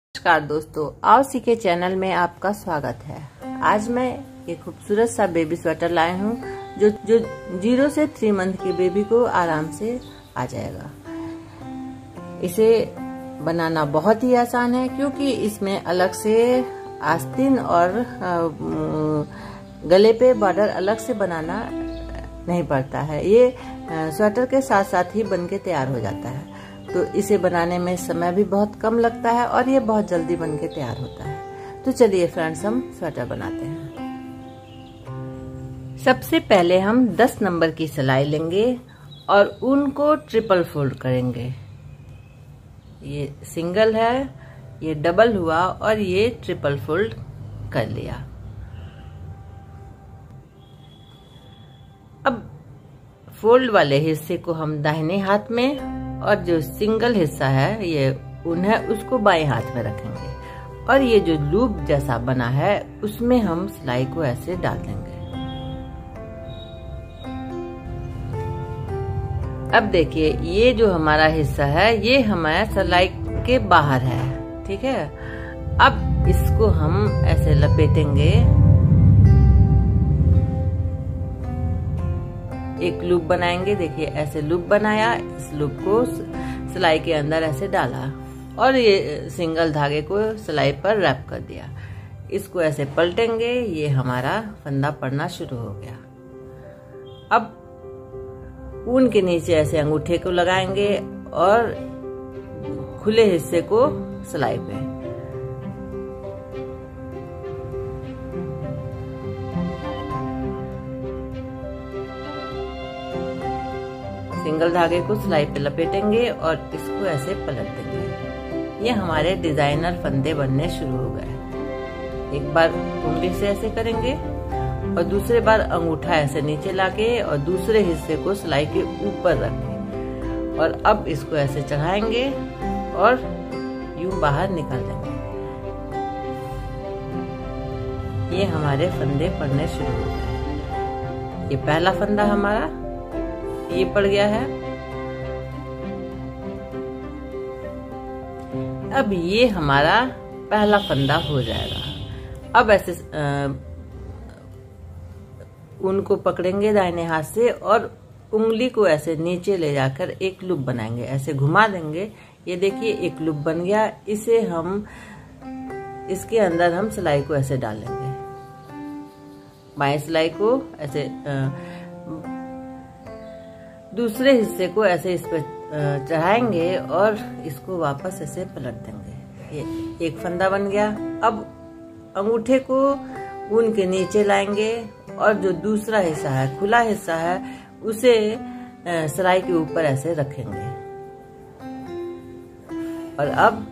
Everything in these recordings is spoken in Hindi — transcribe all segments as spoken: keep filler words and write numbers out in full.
नमस्कार दोस्तों, आओ सीखे चैनल में आपका स्वागत है। आज मैं एक खूबसूरत सा बेबी स्वेटर लाई हूँ जो जो जीरो से थ्री मंथ की बेबी को आराम से आ जाएगा। इसे बनाना बहुत ही आसान है क्योंकि इसमें अलग से आस्तीन और गले पे बॉर्डर अलग से बनाना नहीं पड़ता है। ये स्वेटर के साथ साथ ही बनके तैयार हो जाता है, तो इसे बनाने में समय भी बहुत कम लगता है और ये बहुत जल्दी बनके तैयार होता है। तो चलिए फ्रेंड्स, हम स्वेटर बनाते हैं। सबसे पहले हम दस नंबर की सिलाई लेंगे और ऊन को ट्रिपल फोल्ड करेंगे। ये सिंगल है, ये डबल हुआ और ये ट्रिपल फोल्ड कर लिया। अब फोल्ड वाले हिस्से को हम दाहिने हाथ में और जो सिंगल हिस्सा है ये ऊन है उसको बाएं हाथ में रखेंगे और ये जो लूप जैसा बना है उसमें हम सिलाई को ऐसे डाल देंगे। अब देखिए, ये जो हमारा हिस्सा है ये हमारा सिलाई के बाहर है, ठीक है। अब इसको हम ऐसे लपेटेंगे, एक लूप बनाएंगे। देखिए ऐसे लूप बनाया, इस लूप को सिलाई के अंदर ऐसे डाला और ये सिंगल धागे को सिलाई पर रैप कर दिया। इसको ऐसे पलटेंगे, ये हमारा फंदा पड़ना शुरू हो गया। अब ऊन के नीचे ऐसे अंगूठे को लगाएंगे और खुले हिस्से को सिलाई पे सिंगल धागे को सिलाई पे लपेटेंगे और इसको ऐसे पलट देंगे। ये हमारे डिजाइनर फंदे बनने शुरू हो गए। एक बार उंगली से ऐसे करेंगे और दूसरे बार अंगूठा ऐसे नीचे लाके और दूसरे हिस्से को सिलाई के ऊपर रखें और अब इसको ऐसे चढ़ाएंगे और यूं बाहर निकाल देंगे। ये हमारे फंदे पड़ने शुरू हो गए। ये पहला फंदा हमारा ये पड़ गया है। अब ये हमारा पहला फंदा हो जाएगा। अब ऐसे ऊन को पकड़ेंगे दाहिने हाथ से और उंगली को ऐसे नीचे ले जाकर एक लूप बनाएंगे, ऐसे घुमा देंगे। ये देखिए एक लूप बन गया। इसे हम इसके अंदर हम सिलाई को ऐसे डालेंगे। बाएं सिलाई को ऐसे आ, दूसरे हिस्से को ऐसे इस पर चढ़ाएंगे और इसको वापस ऐसे पलट देंगे। ये एक फंदा बन गया। अब अंगूठे को ऊन के नीचे लाएंगे और जो दूसरा हिस्सा है, खुला हिस्सा है, उसे सिलाई के ऊपर ऐसे रखेंगे और अब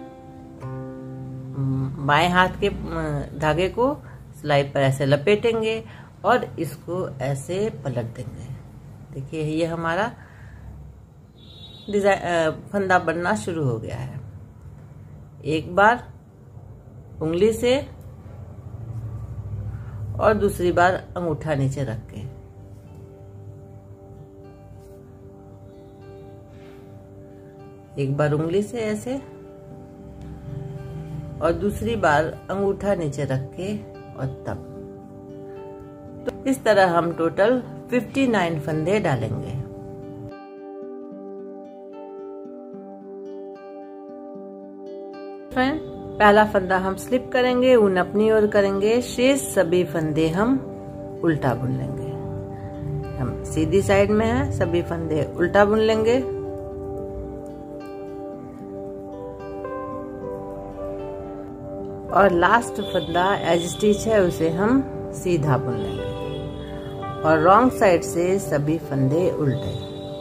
बाएं हाथ के धागे को सिलाई पर ऐसे लपेटेंगे और इसको ऐसे पलट देंगे। देखिए ये हमारा डिजाइन फंदा बनना शुरू हो गया है। एक बार उंगली से और दूसरी बार अंगूठा नीचे रख के एक बार उंगली से ऐसे और दूसरी बार अंगूठा नीचे रख के और तब तो इस तरह हम टोटल उनसठ फंदे डालेंगे। फ्रेंड, पहला फंदा हम स्लिप करेंगे, ऊन अपनी ओर करेंगे, शेष सभी फंदे हम उल्टा बुन लेंगे। हम सीधी साइड में है, सभी फंदे उल्टा बुन लेंगे। और लास्ट फंदा एज स्टिच है उसे हम सीधा बुन लेंगे और रॉन्ग साइड से सभी फंदे उल्टे।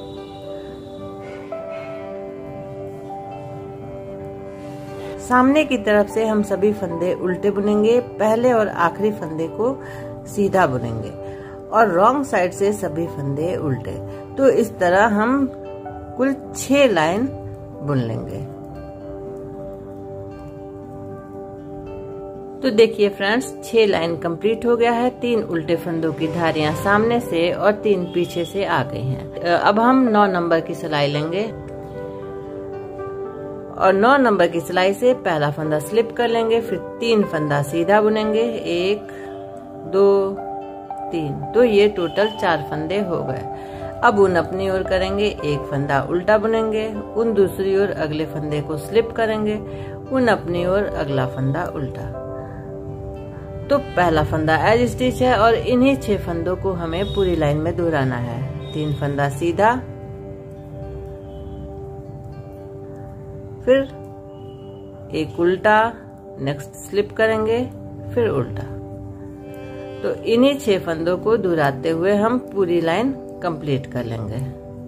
सामने की तरफ से हम सभी फंदे उल्टे बुनेंगे। पहले और आखिरी फंदे को सीधा बुनेंगे और रॉन्ग साइड से सभी फंदे उल्टे। तो इस तरह हम कुल छह लाइन बुन लेंगे। तो देखिए फ्रेंड्स, छह लाइन कंप्लीट हो गया है। तीन उल्टे फंदों की धारियां सामने से और तीन पीछे से आ गई हैं। अब हम नौ नंबर की सिलाई लेंगे और नौ नंबर की सिलाई से पहला फंदा स्लिप कर लेंगे, फिर तीन फंदा सीधा बुनेंगे, एक दो तीन। तो ये टोटल चार फंदे हो गए। अब ऊन अपनी ओर करेंगे, एक फंदा उल्टा बुनेंगे, ऊन दूसरी ओर अगले फंदे को स्लिप करेंगे, ऊन अपनी ओर अगला फंदा उल्टा। तो पहला फंदा एज स्टिच है और इन्हीं छह फंदों को हमें पूरी लाइन में दोहराना है। तीन फंदा सीधा, फिर एक उल्टा, नेक्स्ट स्लिप करेंगे, फिर उल्टा। तो इन्हीं छह फंदों को दोहराते हुए हम पूरी लाइन कंप्लीट कर लेंगे।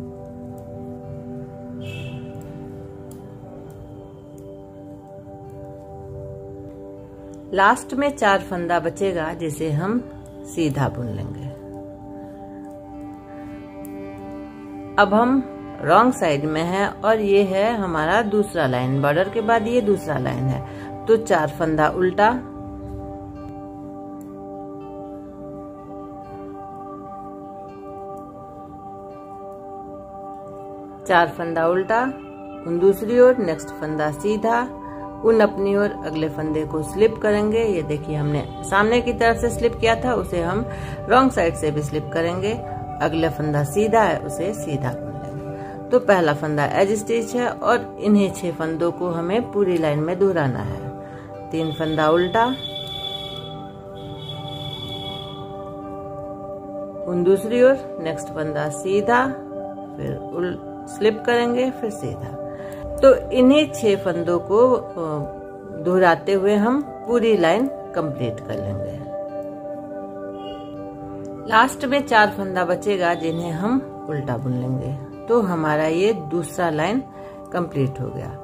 लास्ट में चार फंदा बचेगा जिसे हम सीधा बुन लेंगे। अब हम रॉन्ग साइड में है और ये है हमारा दूसरा लाइन, बॉर्डर के बाद ये दूसरा लाइन है। तो चार फंदा उल्टा, चार फंदा उल्टा, उन दूसरी ओर, नेक्स्ट फंदा सीधा, उन अपनी ओर अगले फंदे को स्लिप करेंगे। ये देखिए हमने सामने की तरफ से स्लिप किया था, उसे हम रॉन्ग साइड से भी स्लिप करेंगे। अगला फंदा सीधा है, उसे सीधा बुन लेंगे। तो पहला फंदा एज स्टिच है और इन्हीं छह फंदों को हमें पूरी लाइन में दोहराना है। तीन फंदा उल्टा, उन दूसरी ओर, नेक्स्ट फंदा सीधा, फिर उल स्लिप करेंगे, फिर सीधा। तो इन्हीं छह फंदों को दोहराते हुए हम पूरी लाइन कंप्लीट कर लेंगे। लास्ट में चार फंदा बचेगा जिन्हें हम उल्टा बुन लेंगे। तो हमारा ये दूसरा लाइन कंप्लीट हो गया।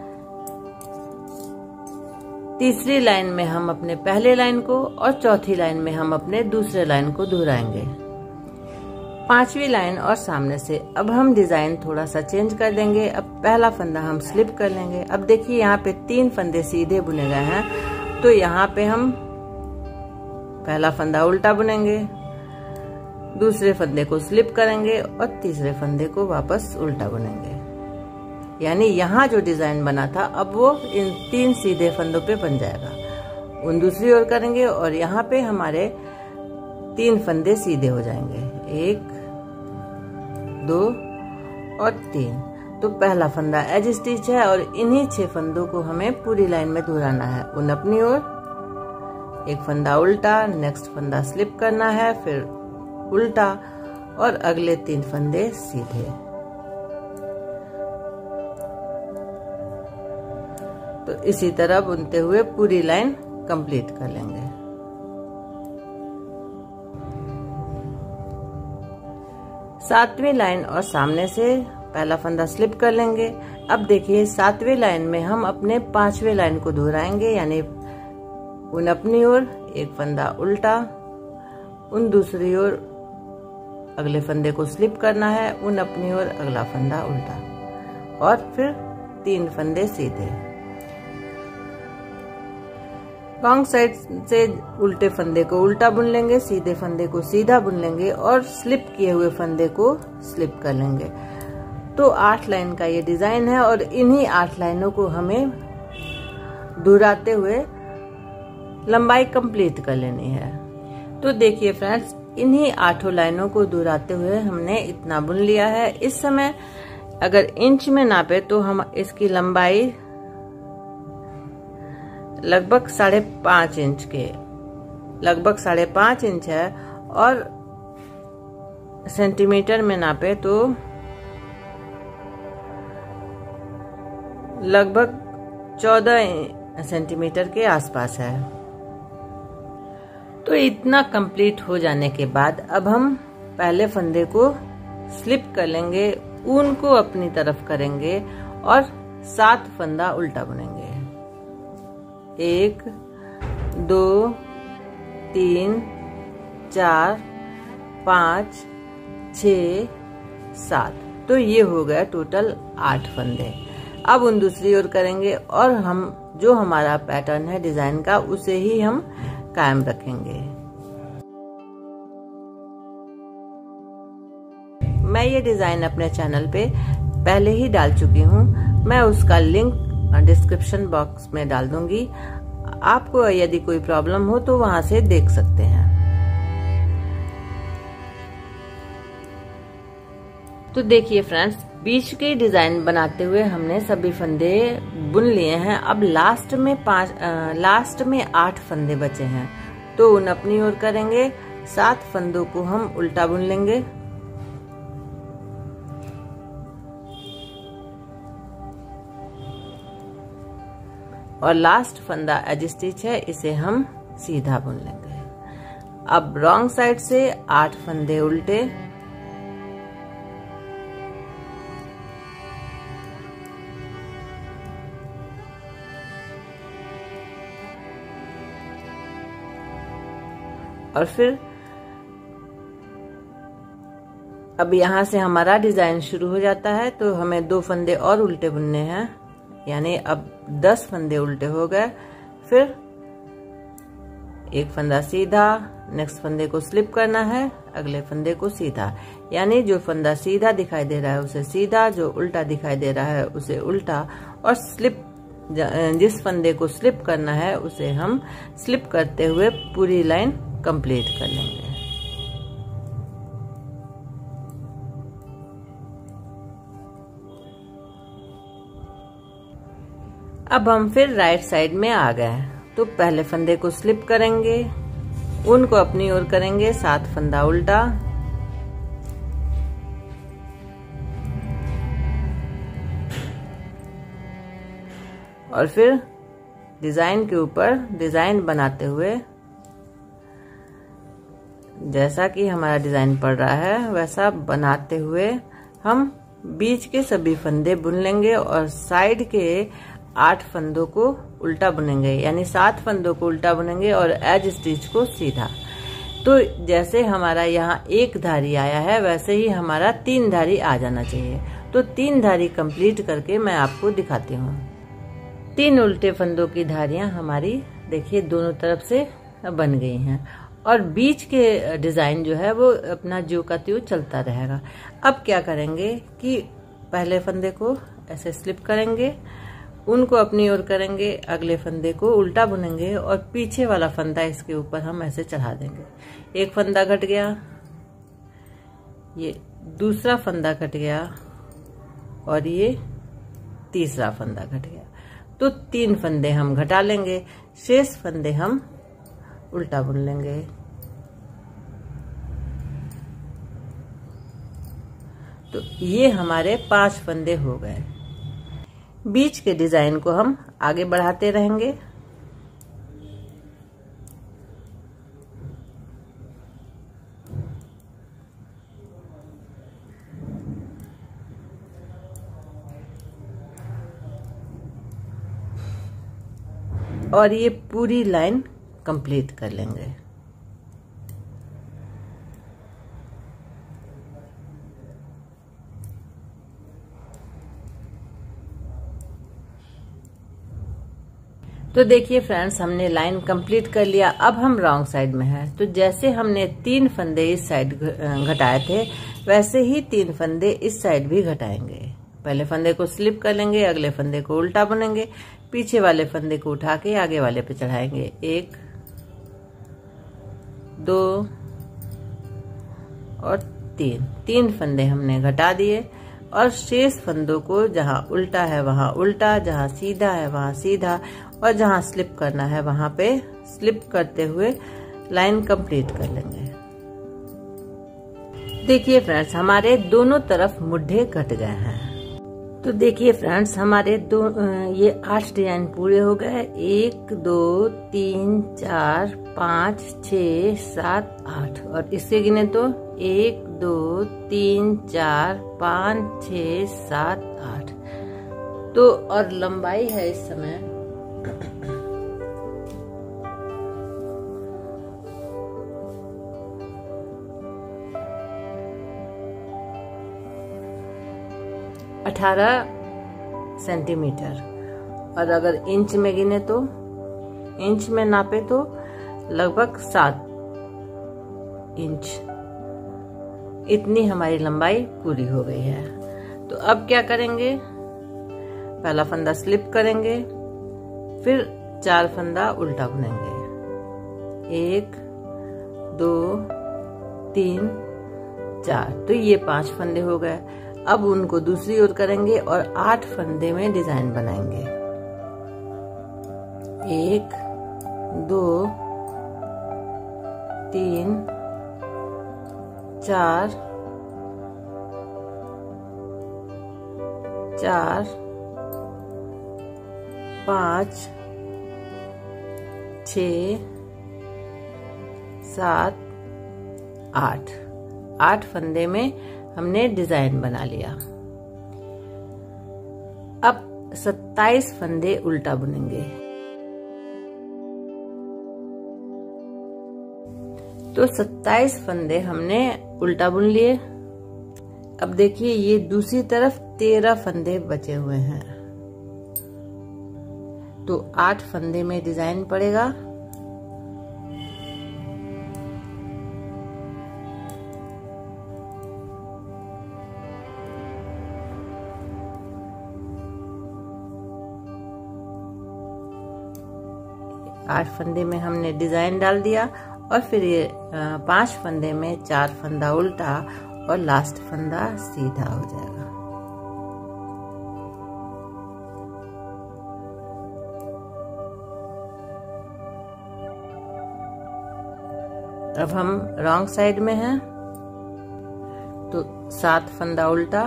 तीसरी लाइन में हम अपने पहले लाइन को और चौथी लाइन में हम अपने दूसरे लाइन को दोहराएंगे। पांचवी लाइन और सामने से अब हम डिजाइन थोड़ा सा चेंज कर देंगे। अब पहला फंदा हम स्लिप कर लेंगे। अब देखिए यहाँ पे तीन फंदे सीधे बुने गए हैं, तो यहाँ पे हम पहला फंदा उल्टा बुनेंगे, दूसरे फंदे को स्लिप करेंगे और तीसरे फंदे को वापस उल्टा बुनेंगे। यानी यहाँ जो डिजाइन बना था अब वो इन तीन सीधे फंदों पे बन जाएगा। उन दूसरी ओर करेंगे और यहाँ पे हमारे तीन फंदे सीधे हो जाएंगे, एक दो और तीन। तो पहला फंदा एज स्टिच है और इन्हीं छह फंदों को हमें पूरी लाइन में दोहराना है। उन अपनी ओर, एक फंदा उल्टा, नेक्स्ट फंदा स्लिप करना है, फिर उल्टा और अगले तीन फंदे सीधे। तो इसी तरह बुनते हुए पूरी लाइन कंप्लीट कर लेंगे। सातवीं लाइन और सामने से पहला फंदा स्लिप कर लेंगे। अब देखिए सातवीं लाइन में हम अपने पांचवें लाइन को दोहराएंगे, यानी उन अपनी ओर, एक फंदा उल्टा, उन दूसरी ओर अगले फंदे को स्लिप करना है, उन अपनी ओर अगला फंदा उल्टा और फिर तीन फंदे सीधे। रॉन्ग साइड से उल्टे फंदे को उल्टा बुन लेंगे, सीधे फंदे को सीधा बुन लेंगे और स्लिप किए हुए फंदे को स्लिप कर लेंगे। तो आठ लाइन का ये डिजाइन है और इन्हीं आठ लाइनों को हमें दोहराते हुए लंबाई कंप्लीट कर लेनी है। तो देखिए फ्रेंड्स, इन्हीं आठों लाइनों को दोहराते हुए हमने इतना बुन लिया है। इस समय अगर इंच में नापे तो हम इसकी लंबाई लगभग साढ़े पांच इंच के लगभग साढ़े पांच इंच है और सेंटीमीटर में नापे तो लगभग चौदह सेंटीमीटर के आसपास है। तो इतना कंप्लीट हो जाने के बाद अब हम पहले फंदे को स्लिप कर लेंगे, ऊन को अपनी तरफ करेंगे और सात फंदा उल्टा बुनेंगे। एक, दो, तीन, चार, पाँच, छ, सात। तो ये हो गया टोटल आठ फंदे। अब उन दूसरी ओर करेंगे और हम जो हमारा पैटर्न है डिजाइन का उसे ही हम कायम रखेंगे। मैं ये डिजाइन अपने चैनल पे पहले ही डाल चुकी हूँ, मैं उसका लिंक डिस्क्रिप्शन बॉक्स में डाल दूंगी। आपको यदि कोई प्रॉब्लम हो तो वहां से देख सकते हैं। तो देखिए फ्रेंड्स, बीच के डिजाइन बनाते हुए हमने सभी फंदे बुन लिए हैं। अब लास्ट में पांच लास्ट में आठ फंदे बचे हैं, तो उन अपनी ओर करेंगे। सात फंदों को हम उल्टा बुन लेंगे और लास्ट फंदा एज स्टिच है, इसे हम सीधा बुन लेंगे। अब रॉन्ग साइड से आठ फंदे उल्टे, और फिर अब यहां से हमारा डिजाइन शुरू हो जाता है। तो हमें दो फंदे और उल्टे बुनने हैं, यानी अब दस फंदे उल्टे हो गए। फिर एक फंदा सीधा, नेक्स्ट फंदे को स्लिप करना है, अगले फंदे को सीधा, यानी जो फंदा सीधा दिखाई दे रहा है उसे सीधा, जो उल्टा दिखाई दे रहा है उसे उल्टा, और स्लिप जिस फंदे को स्लिप करना है उसे हम स्लिप करते हुए पूरी लाइन कंप्लीट कर लेंगे। अब हम फिर राइट साइड में आ गए, तो पहले फंदे को स्लिप करेंगे, उनको अपनी ओर करेंगे, सात फंदा उल्टा, और फिर डिजाइन के ऊपर डिजाइन बनाते हुए, जैसा कि हमारा डिजाइन पड़ रहा है वैसा बनाते हुए हम बीच के सभी फंदे बुन लेंगे और साइड के आठ फंदों को उल्टा बुनेंगे, यानी सात फंदों को उल्टा बुनेंगे और एज स्टिच को सीधा। तो जैसे हमारा यहाँ एक धारी आया है वैसे ही हमारा तीन धारी आ जाना चाहिए। तो तीन धारी कंप्लीट करके मैं आपको दिखाती हूँ। तीन उल्टे फंदों की धारियां हमारी देखिए दोनों तरफ से बन गई हैं, और बीच के डिजाइन जो है वो अपना ज्यों का त्यों चलता रहेगा। अब क्या करेंगे कि पहले फंदे को ऐसे स्लिप करेंगे, उनको अपनी ओर करेंगे, अगले फंदे को उल्टा बुनेंगे और पीछे वाला फंदा इसके ऊपर हम ऐसे चढ़ा देंगे। एक फंदा घट गया, ये दूसरा फंदा घट गया और ये तीसरा फंदा घट गया। तो तीन फंदे हम घटा लेंगे, शेष फंदे हम उल्टा बुन लेंगे। तो ये हमारे पांच फंदे हो गए। बीच के डिजाइन को हम आगे बढ़ाते रहेंगे। और ये पूरी लाइन कंप्लीट कर लेंगे। तो देखिए फ्रेंड्स, हमने लाइन कंप्लीट कर लिया। अब हम रॉन्ग साइड में हैं, तो जैसे हमने तीन फंदे इस साइड घटाए थे वैसे ही तीन फंदे इस साइड भी घटाएंगे। पहले फंदे को स्लिप कर लेंगे, अगले फंदे को उल्टा बुनेंगे, पीछे वाले फंदे को उठा के आगे वाले पे चढ़ाएंगे। एक, दो और तीन, तीन फंदे हमने घटा दिए और शेष फंदों को जहां उल्टा है वहां उल्टा, जहां सीधा है वहां सीधा और जहां स्लिप करना है वहां पे स्लिप करते हुए लाइन कंप्लीट कर लेंगे। देखिए फ्रेंड्स, हमारे दोनों तरफ मुड्ढे कट गए हैं। तो देखिए फ्रेंड्स, हमारे दो ये आठ डिजाइन पूरे हो गए। एक, दो, तीन, चार, पाँच, छः, सात, आठ, और इससे गिने तो एक, दो, तीन, चार, पाँच, छः, सात, आठ। तो और लंबाई है इस समय अठारह सेंटीमीटर, और अगर इंच में गिने तो इंच में नापे तो लगभग सात इंच, इतनी हमारी लंबाई पूरी हो गई है। तो अब क्या करेंगे, पहला फंदा स्लिप करेंगे, फिर चार फंदा उल्टा बुनेंगे। एक, दो, तीन, चार, तो ये पांच फंदे हो गए। अब उनको दूसरी ओर करेंगे और आठ फंदे में डिजाइन बनाएंगे। एक, दो, तीन, चार, चार, पाँच, छ, सात, आठ, आठ फंदे में हमने डिजाइन बना लिया। अब सत्ताईस फंदे उल्टा बुनेंगे। तो सत्ताईस फंदे हमने उल्टा बुन लिए। अब देखिए ये दूसरी तरफ तेरह फंदे बचे हुए हैं, तो आठ फंदे में डिजाइन पड़ेगा। आठ फंदे में हमने डिजाइन डाल दिया और फिर ये पांच फंदे में चार फंदा उल्टा और लास्ट फंदा सीधा हो जाएगा। अब हम रॉन्ग साइड में हैं, तो सात फंदा उल्टा,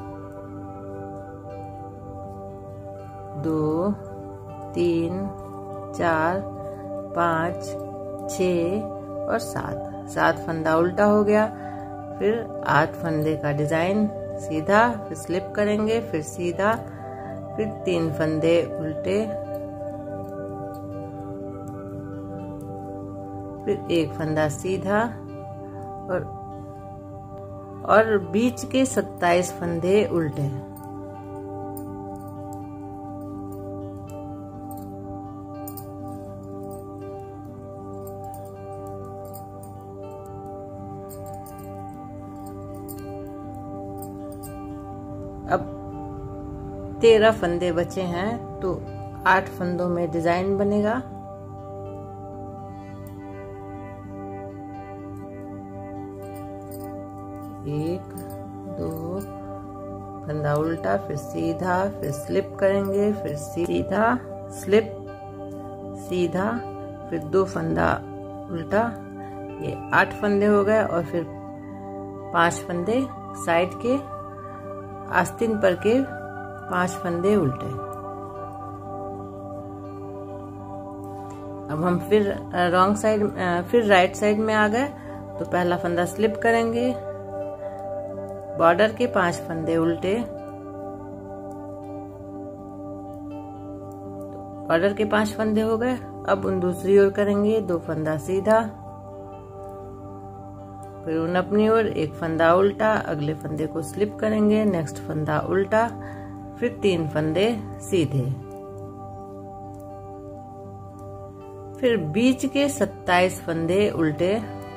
दो, तीन, चार, पाँच, छ और सात, सात फंदा उल्टा हो गया। फिर आठ फंदे का डिजाइन सीधा, फिर स्लिप करेंगे, फिर सीधा, फिर तीन फंदे उल्टे, फिर एक फंदा सीधा और और बीच के सत्ताईस फंदे उल्टे। अब तेरह फंदे बचे हैं, तो आठ फंदों में डिजाइन बनेगा। एक, दो, फंदा उल्टा, फिर सीधा, फिर स्लिप करेंगे, फिर सीधा, स्लिप, सीधा, फिर दो फंदा उल्टा। ये आठ फंदे हो गए और फिर पांच फंदे साइड के, आस्तीन पर के पांच फंदे उल्टे। अब हम फिर रॉन्ग साइड, फिर राइट साइड में आ गए, तो पहला फंदा स्लिप करेंगे, बॉर्डर के पांच फंदे उल्टे, बॉर्डर के पांच फंदे हो गए। अब उन दूसरी ओर करेंगे, दो फंदा सीधा, फिर उन अपनी ओर एक फंदा उल्टा, अगले फंदे को स्लिप करेंगे, नेक्स्ट फंदा उल्टा, फिर तीन फंदे सीधे, फिर बीच के सत्ताईस फंदे उल्टे।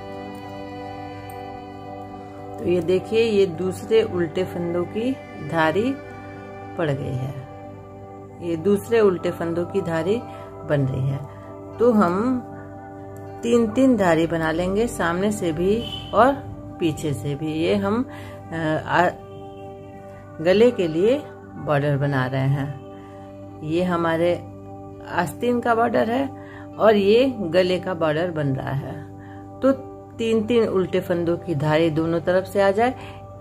तो ये देखिए ये दूसरे उल्टे फंदों की धारी पड़ गई है, ये दूसरे उल्टे फंदों की धारी बन रही है। तो हम तीन तीन धारी बना लेंगे, सामने से भी और पीछे से भी। ये हम आ, गले के लिए बॉर्डर बना रहे हैं। ये हमारे आस्तीन का बॉर्डर है और ये गले का बॉर्डर बन रहा है। तो तीन तीन उल्टे फंदों की धारी दोनों तरफ से आ जाए,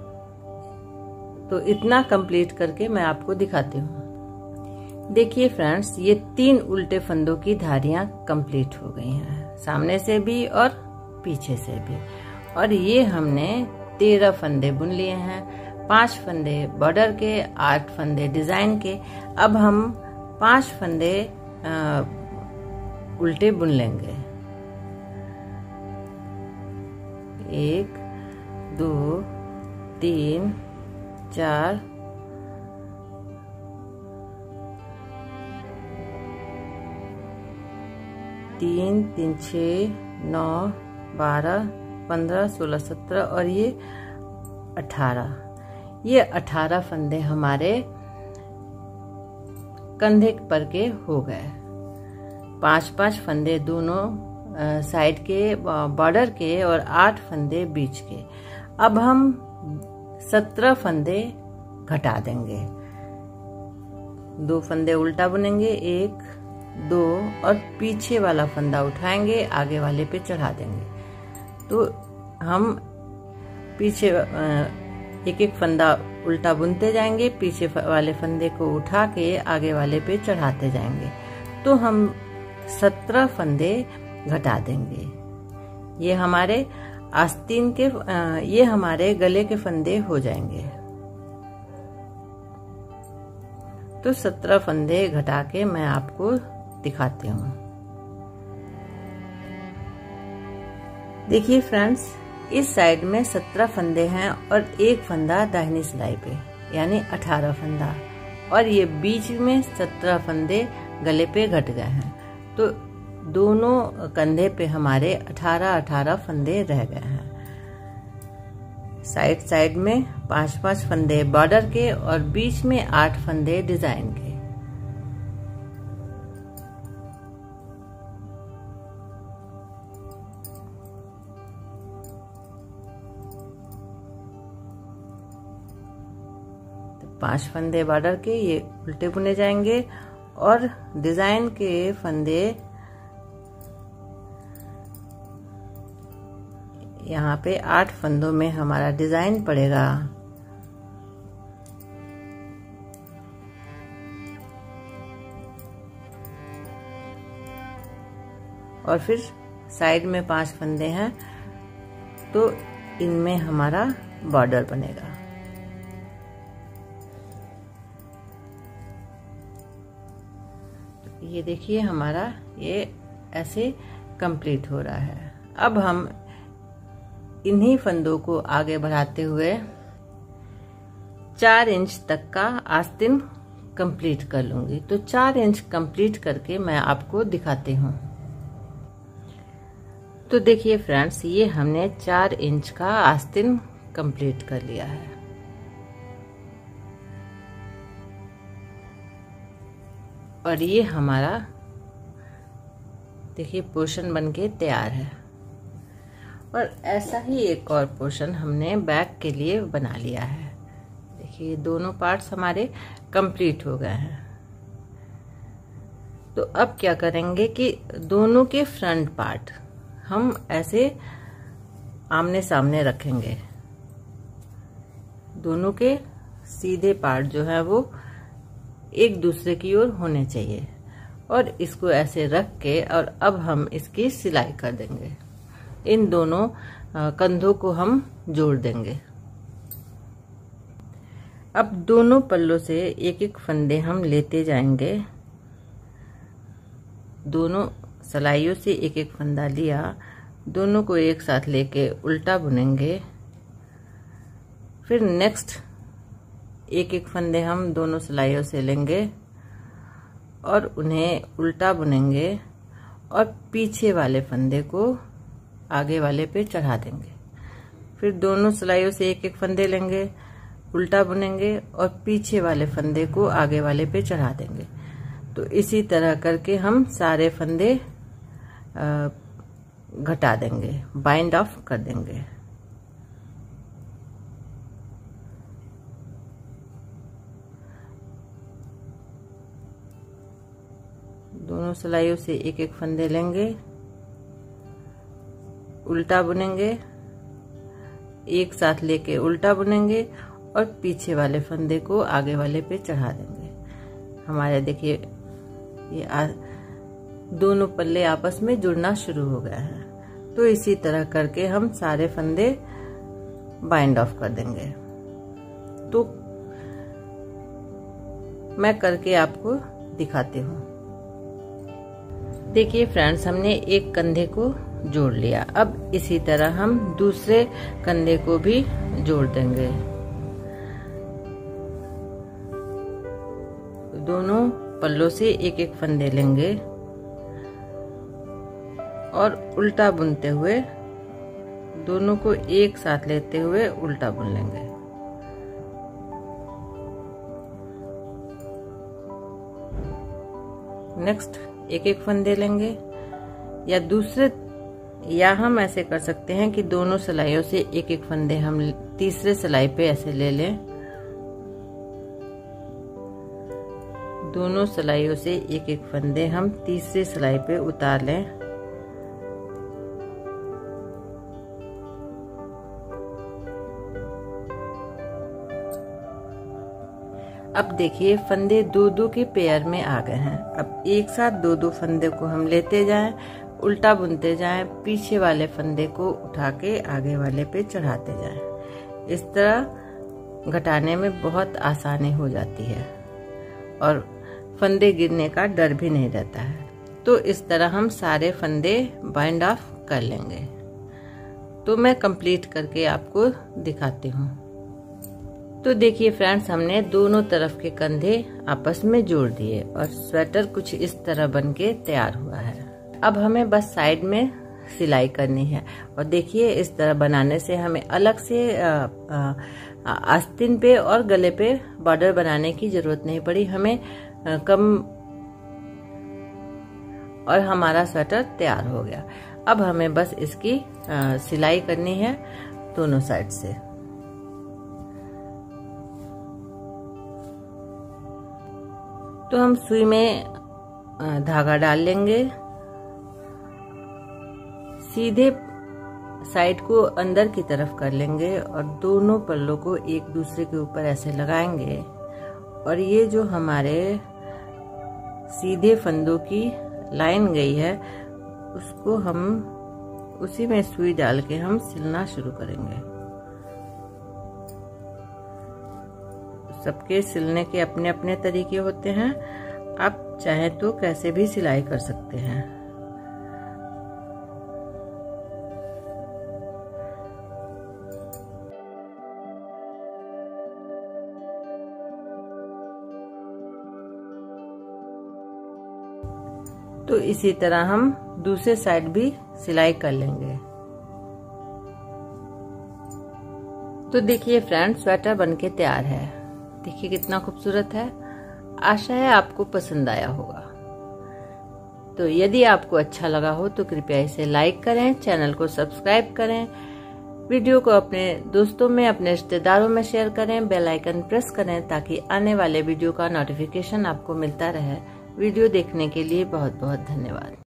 तो इतना कंप्लीट करके मैं आपको दिखाती हूँ। देखिए फ्रेंड्स, ये तीन उल्टे फंदों की धारियां कंप्लीट हो गई हैं, सामने से भी और पीछे से भी। और ये हमने तेरह फंदे बुन लिए हैं, पांच फंदे बॉर्डर के, आठ फंदे डिजाइन के। अब हम पांच फंदे आ, उल्टे बुन लेंगे। एक, दो, तीन, चार, तीन, तीन, छः, नौ, बारह, पंद्रह, सोलह, सत्रह और ये अठारह। ये अठारह फंदे हमारे कंधे पर के हो गए। पांच पांच फंदे दोनों साइड के बॉर्डर के और आठ फंदे बीच के। अब हम सत्रह फंदे घटा देंगे। दो फंदे उल्टा बुनेंगे, एक दो, और पीछे वाला फंदा उठाएंगे, आगे वाले पे चढ़ा देंगे। तो हम पीछे एक एक फंदा उल्टा बुनते जाएंगे, पीछे वाले फंदे को उठा के आगे वाले पे चढ़ाते जाएंगे। तो हम सत्रह फंदे घटा देंगे। ये हमारे आस्तीन के, ये हमारे गले के फंदे हो जाएंगे। तो सत्रह फंदे घटा के मैं आपको दिखाती हूँ। देखिए फ्रेंड्स, इस साइड में सत्रह फंदे हैं और एक फंदा दाहिनी सिलाई पे, यानी अठारह फंदा, और ये बीच में सत्रह फंदे गले पे घट गए हैं। तो दोनों कंधे पे हमारे अठारह अठारह फंदे रह गए हैं। साइड साइड में पांच पांच फंदे बॉर्डर के और बीच में आठ फंदे डिजाइन के। तो पांच फंदे बॉर्डर के ये उल्टे बुने जाएंगे और डिजाइन के फंदे यहाँ पे आठ फंदों में हमारा डिजाइन पड़ेगा। और फिर साइड में पांच फंदे हैं, तो इनमें हमारा बॉर्डर बनेगा। ये देखिए हमारा ये ऐसे कंप्लीट हो रहा है। अब हम इन्हीं फंदों को आगे बढ़ाते हुए चार इंच तक का आस्तीन कंप्लीट कर लूंगी। तो चार इंच कंप्लीट करके मैं आपको दिखाती हूँ। तो देखिए फ्रेंड्स, ये हमने चार इंच का आस्तीन कंप्लीट कर लिया है। और ये हमारा देखिए पोर्शन बनके तैयार है। और ऐसा ही एक और पोर्शन हमने बैक के लिए बना लिया है। देखिए दोनों पार्ट्स हमारे कंप्लीट हो गए हैं। तो अब क्या करेंगे कि दोनों के फ्रंट पार्ट हम ऐसे आमने सामने रखेंगे। दोनों के सीधे पार्ट जो है वो एक दूसरे की ओर होने चाहिए। और इसको ऐसे रख के और अब हम इसकी सिलाई कर देंगे। इन दोनों कंधों को हम जोड़ देंगे। अब दोनों पल्लों से एक एक फंदे हम लेते जाएंगे। दोनों सिलाइयों से एक एक फंदा लिया, दोनों को एक साथ लेके उल्टा बुनेंगे। फिर नेक्स्ट एक एक फंदे हम दोनों सिलाइयों से लेंगे और उन्हें उल्टा बुनेंगे और पीछे वाले फंदे को आगे वाले पे चढ़ा देंगे। फिर दोनों सिलाइयों से एक एक फंदे लेंगे, उल्टा बुनेंगे और पीछे वाले फंदे को आगे वाले पे चढ़ा देंगे। तो इसी तरह करके हम सारे फंदे घटा देंगे, बाइंड ऑफ कर देंगे। दोनों सिलाइयों से एक एक फंदे लेंगे, उल्टा बुनेंगे, एक साथ लेके उल्टा बुनेंगे और पीछे वाले फंदे को आगे वाले पे चढ़ा देंगे। हमारे देखिए ये आ, दोनों पल्ले आपस में जुड़ना शुरू हो गया है। तो इसी तरह करके हम सारे फंदे बाइंड ऑफ कर देंगे। तो मैं करके आपको दिखाती हूँ। देखिए फ्रेंड्स, हमने एक कंधे को जोड़ लिया। अब इसी तरह हम दूसरे कंधे को भी जोड़ देंगे। दोनों पल्लों से एक एक फंदे लेंगे और उल्टा बुनते हुए दोनों को एक साथ लेते हुए उल्टा बुन लेंगे। नेक्स्ट एक एक फंदे लेंगे, या दूसरे या हम ऐसे कर सकते हैं कि दोनों सिलाइयों से एक एक फंदे हम तीसरे सिलाई पे ऐसे ले लें। दोनों सिलाइयों से एक एक फंदे हम तीसरी सिलाई पे उतार लें। अब देखिए फंदे दो दो के पेयर में आ गए हैं। अब एक साथ दो दो फंदे को हम लेते जाएं, उल्टा बुनते जाएं, पीछे वाले फंदे को उठा के आगे वाले पे चढ़ाते जाएं। इस तरह घटाने में बहुत आसानी हो जाती है और फंदे गिरने का डर भी नहीं रहता है। तो इस तरह हम सारे फंदे बाइंड ऑफ कर लेंगे। तो मैं कंप्लीट करके आपको दिखाती हूँ। तो देखिए फ्रेंड्स, हमने दोनों तरफ के कंधे आपस में जोड़ दिए और स्वेटर कुछ इस तरह बन के तैयार हुआ है। अब हमें बस साइड में सिलाई करनी है। और देखिए इस तरह बनाने से हमें अलग से आ, आ, आस्तीन पे और गले पे बॉर्डर बनाने की जरूरत नहीं पड़ी हमें आ, कम, और हमारा स्वेटर तैयार हो गया। अब हमें बस इसकी आ, सिलाई करनी है दोनों साइड से। तो हम सुई में धागा डाल लेंगे, सीधे साइड को अंदर की तरफ कर लेंगे और दोनों पल्लों को एक दूसरे के ऊपर ऐसे लगाएंगे। और ये जो हमारे सीधे फंदों की लाइन गई है उसको हम उसी में सुई डाल के हम सिलना शुरू करेंगे। सबके सिलने के अपने अपने तरीके होते हैं, आप चाहे तो कैसे भी सिलाई कर सकते हैं। तो इसी तरह हम दूसरे साइड भी सिलाई कर लेंगे। तो देखिए फ्रेंड्स, स्वेटर बनके तैयार है। देखिए कितना खूबसूरत है। आशा है आपको पसंद आया होगा। तो यदि आपको अच्छा लगा हो तो कृपया इसे लाइक करें, चैनल को सब्सक्राइब करें, वीडियो को अपने दोस्तों में, अपने रिश्तेदारों में शेयर करें, बेल आइकन प्रेस करें ताकि आने वाले वीडियो का नोटिफिकेशन आपको मिलता रहे। वीडियो देखने के लिए बहुत बहुत धन्यवाद।